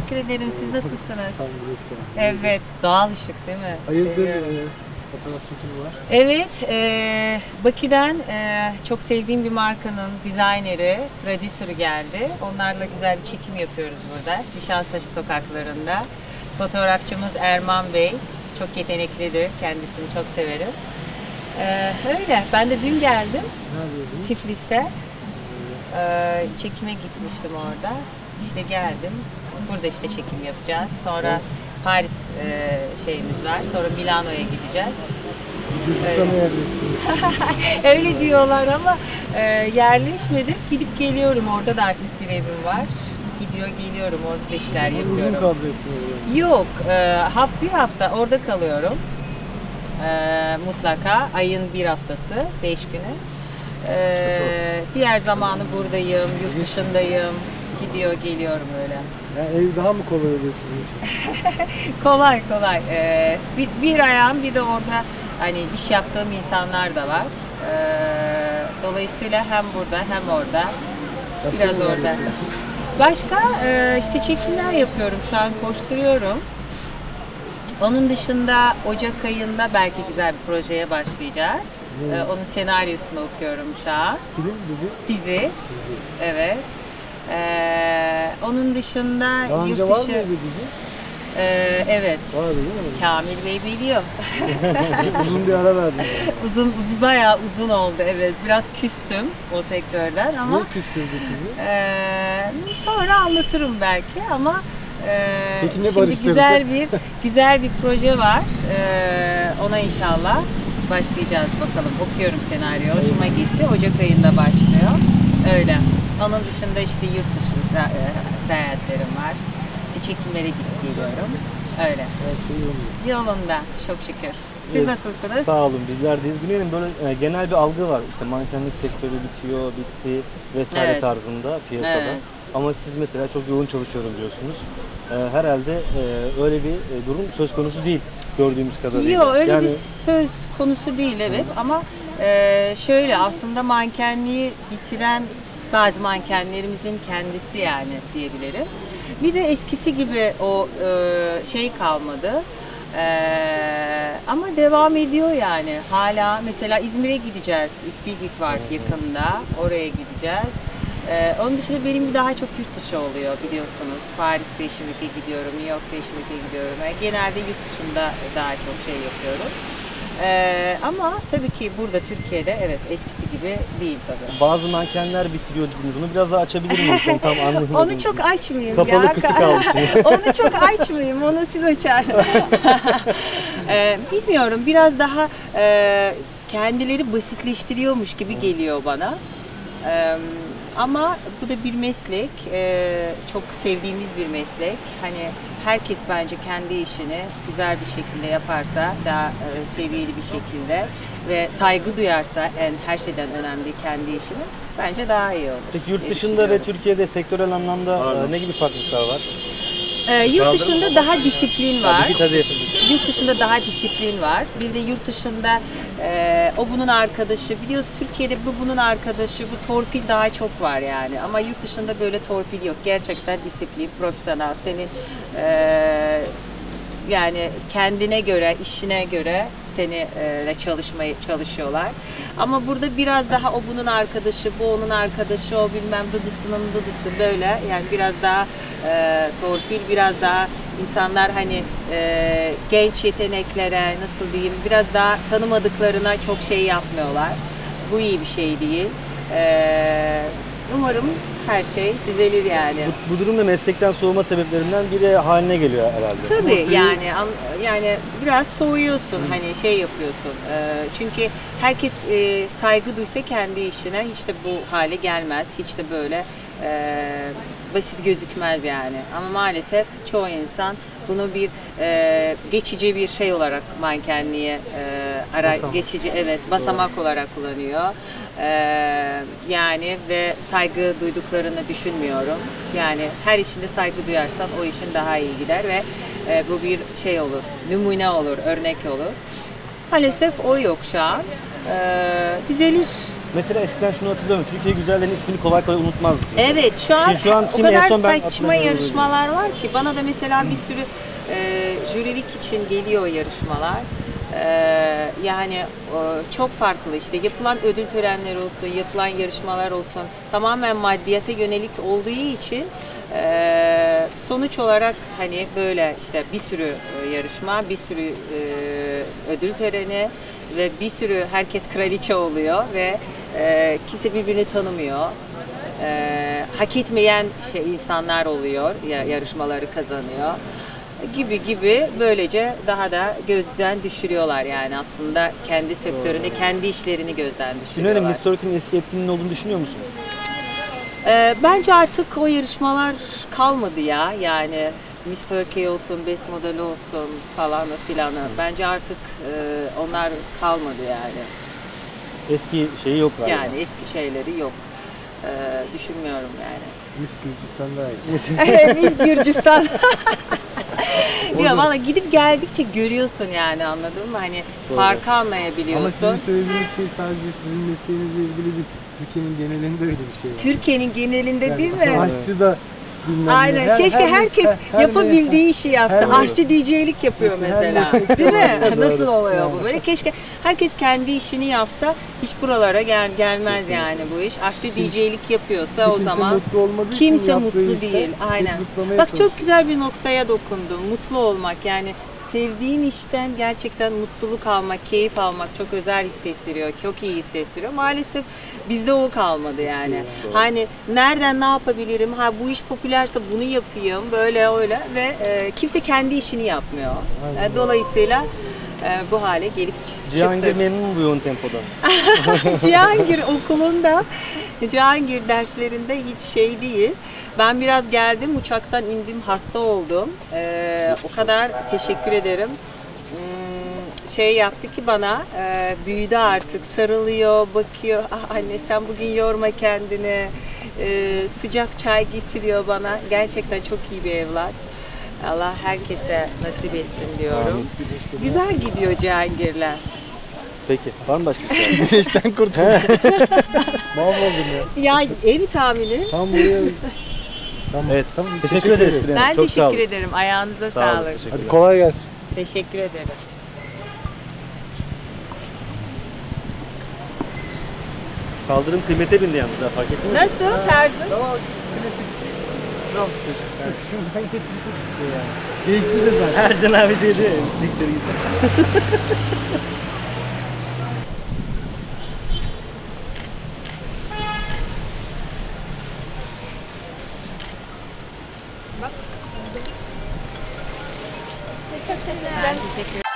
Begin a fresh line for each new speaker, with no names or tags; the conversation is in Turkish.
teşekkür ederim. Siz nasılsınız?
Tamam, hoş geldin.
Evet, doğal ışık değil mi?
Hayırdır
Seviyorum.
fotoğraf çekimi var?
Evet, Bakü'den çok sevdiğim bir markanın dizayneri, prodüsörü geldi. Onlarla güzel bir çekim yapıyoruz burada, Nişantaşı sokaklarında. Fotoğrafçımız Erman Bey, çok yeteneklidir, kendisini çok severim. Öyle, ben de dün geldim
Neredeydin?
Tiflis'te. Çekime gitmiştim orada. İşte geldim. Burada işte çekim yapacağız. Sonra Paris şeyimiz var. Sonra Milano'ya gideceğiz.
Gürcistan'a yerleştin.
Öyle diyorlar ama yerleşmedim. Gidip geliyorum. Orada da artık bir evim var. Gidiyor geliyorum. Orada da işler
Uzun
yapıyorum.
kalacaksın orada.
Yok. Bir hafta orada kalıyorum. Mutlaka. Ayın bir haftası. 5 günü. Diğer zamanı buradayım. Yurt dışındayım. Gidiyor geliyorum öyle.
Yani ev daha mı kolay oluyor sizin için?
Kolay. Bir ayağım bir de orada hani iş yaptığım insanlar da var. Dolayısıyla hem burada hem orada. Biraz
neler
orada.
yapıyorsun?
Başka işte çekimler yapıyorum. Şu an koşturuyorum. Onun dışında Ocak ayında belki güzel bir projeye başlayacağız. Onun senaryosunu okuyorum şu an.
Film, dizi?
Dizi. Evet. Onun dışında
Daha önce
yurt
var
dışı...
mıydı dizi?
Evet.
Vardı değil mi?
Kamil Bey biliyor.
Uzun bir ara verdin.
Bayağı uzun oldu evet. Biraz küstüm o sektörden ama
Niye küstürdü sizi?
sonra anlatırım belki ama
Peki ne
şimdi
barıştırdı?
güzel bir proje var. Ona inşallah başlayacağız bakalım. Okuyorum senaryo. Hoşuma gitti. Ocak ayında başlıyor. Öyle. Onun dışında işte yurt dışı seyahatlerim var. İşte çekimlere gidip geliyorum. Öyle.
Her şey yolunda.
Yolunda. Çok şükür. Siz
Evet,
nasılsınız?
Sağ olun, bizler deyiz. Güney'in böyle genel bir algı var. İşte mankenlik sektörü bitiyor, bitti vesaire
Evet.
tarzında piyasada.
Evet.
Ama siz mesela çok yoğun çalışıyorum diyorsunuz. Herhalde öyle bir durum söz konusu değil gördüğümüz kadarıyla.
Yok öyle
Yani
bir söz konusu değil evet ama şöyle aslında mankenliği bitiren bazı mankenlerimizin kendisi yani diyebilirim. Bir de eskisi gibi o şey kalmadı. Ama devam ediyor yani. Hala mesela İzmir'e gideceğiz. İFFİDİK var yakında. Oraya gideceğiz. Onun dışında benim daha çok yurt dışı oluyor biliyorsunuz. Paris Fashion Week'e gidiyorum, New York Fashion Week'e gidiyorum. Yani genelde yurt dışında daha çok şey yapıyorum. Ama tabii ki burada Türkiye'de evet eskisi gibi değil tabii.
bazı mankenler bitiriyor dediniz. Bunu biraz daha açabilir miyiz? Ben tam anlayamadım.
Onu çok açmayayım
Kapalı
ya.
kutu kalmış.
Onu çok açmayayım. Onu siz açar. Bilmiyorum. Biraz daha kendileri basitleştiriyormuş gibi geliyor bana. Ama bu da bir meslek. Çok sevdiğimiz bir meslek. Hani herkes bence kendi işini güzel bir şekilde yaparsa, daha seviyeli bir şekilde ve saygı duyarsa her şeyden önemli kendi işini bence daha iyi olur.
Peki yurt
diye
dışında ve
düşünüyorum.
Türkiye'de sektörel anlamda ne gibi farklılıklar var?
Yurt dışında daha disiplin var.
Tabii.
Yurt dışında daha disiplin var. Bir de yurt dışında o bunun arkadaşı. Biliyoruz Türkiye'de bu bunun arkadaşı, bu torpil daha çok var yani. Ama yurt dışında böyle torpil yok. Gerçekten disiplin, profesyonel. Senin yani kendine göre, işine göre seni çalışıyorlar. Ama burada biraz daha o bunun arkadaşı, bu onun arkadaşı, o bilmem dıdısının dıdısı böyle. Yani biraz daha torpil, biraz daha insanlar hani genç yeteneklere nasıl diyeyim biraz daha tanımadıklarına çok şey yapmıyorlar. Bu iyi bir şey değil. Umarım her şey düzelir yani.
Bu durum da meslekten soğuma sebeplerinden biri haline geliyor herhalde.
Tabii yani biraz soğuyorsun hani şey yapıyorsun. Çünkü herkes saygı duysa kendi işine hiç de bu hale gelmez. Hiç de böyle basit gözükmez yani. Ama maalesef çoğu insan bunu bir geçici bir şey olarak mankenliğe geçici basamak olarak kullanıyor. Yani ve saygı duyduklarını düşünmüyorum. Yani her işinde saygı duyarsan o işin daha iyi gider ve bu bir şey olur, numune olur, örnek olur. Maalesef o yok şu an. Düzelir
Mesela eskiden şunu hatırlıyorum. Türkiye güzellerinin ismini kolay kolay unutmazdık.
Evet, şu an,
Şimdi şu an
o
kim en
kadar
son ben
saçma
hatırlamıyorum
yarışmalar var ki bana da mesela bir sürü jürilik için geliyor yarışmalar. Yani çok farklı işte yapılan ödül törenleri olsun, yapılan yarışmalar olsun tamamen maddiyata yönelik olduğu için sonuç olarak hani böyle işte bir sürü yarışma, bir sürü ödül töreni ve bir sürü herkes kraliçe oluyor ve kimse birbirini tanımıyor. Hak etmeyen insanlar oluyor, yarışmaları kazanıyor gibi böylece daha da gözden düşürüyorlar yani aslında kendi sektörünü, kendi işlerini gözden düşürüyorlar.
Mr. Turkey'nin eski etkinliğinin olduğunu düşünüyor musunuz?
Bence artık o yarışmalar kalmadı ya yani Miss Turkey olsun, Best Model olsun falanı filanı. Bence artık onlar kalmadı yani.
Eski şeyi yok galiba.
Yani eski şeyleri yok. Düşünmüyorum yani.
Miss Gürcistan daha iyi.
Miss Gürcistan. Ya valla gidip geldikçe görüyorsun yani anladın mı? Hani farkı anlayabiliyorsun.
Ama sizin söylediğiniz şey sadece sizin mesleğinizle ilgili değil. Türkiye'nin genelinde öyle bir şey var.
Türkiye'nin genelinde
Yani
değil mi?
Aşçı da bilmem ne.
Aynen. Keşke herkes yapabildiği işi yapsa.
her-
Aşçı DJ'lik yapıyor
Keşke her
mesela.
meslekte
Değil mi?
var.
Nasıl
Doğru.
oluyor
Yani.
bu böyle? Keşke herkes kendi işini yapsa hiç buralara gelmez yani bu iş. Aşçı DJ'lik yapıyorsa o
Kimse
zaman
mutlu olmadığı için
kimse
yaptığı
mutlu
işten
değil.
hep
Aynen.
zıplamaya
Bak
çalışıyor.
çok güzel bir noktaya dokundun. Mutlu olmak yani sevdiğin işten gerçekten mutluluk almak, keyif almak çok özel hissettiriyor, çok iyi hissettiriyor. Maalesef bizde o kalmadı yani. Hani nereden ne yapabilirim? Ha bu iş popülerse bunu yapayım, böyle öyle ve kimse kendi işini yapmıyor.
Aynen.
Dolayısıyla bu hale gelip
Cihangir
çıktık.
memnun mu bu yoğun tempodan?
Cihangir okulunda, Cihangir derslerinde hiç şey değil. Ben biraz geldim, uçaktan indim, hasta oldum. O kadar teşekkür ederim. Şey yaptı ki bana, büyüdü artık, sarılıyor, bakıyor. Ah anne sen bugün yorma kendini. Sıcak çay getiriyor bana. Gerçekten çok iyi bir evlat. Allah herkese nasip etsin diyorum. Güzel gidiyor Cihangir'ler.
Peki. Var mı başka bir şey?
Güneşten kurtuldum. Mahvoldum ya.
Ya ev tahmini.
Tam buraya... Tamam.
Evet.
Tamam.
Teşekkür ederiz. Bülent.
Ben
Çok sağ olun.
teşekkür ederim. Ayağınıza
Sağ olun,
sağlık.
teşekkürler.
Hadi kolay gelsin.
Teşekkür ederim.
Kaldırım kıymete bindi yalnız daha fark ettin mi?
Nasıl tarzın?
Tamam. Klasik. Tamam. Şuradan geçecek işte yani. Geçti de zaten.
Ercan abi şey diyor ya, siktir git.
Ben teşekkür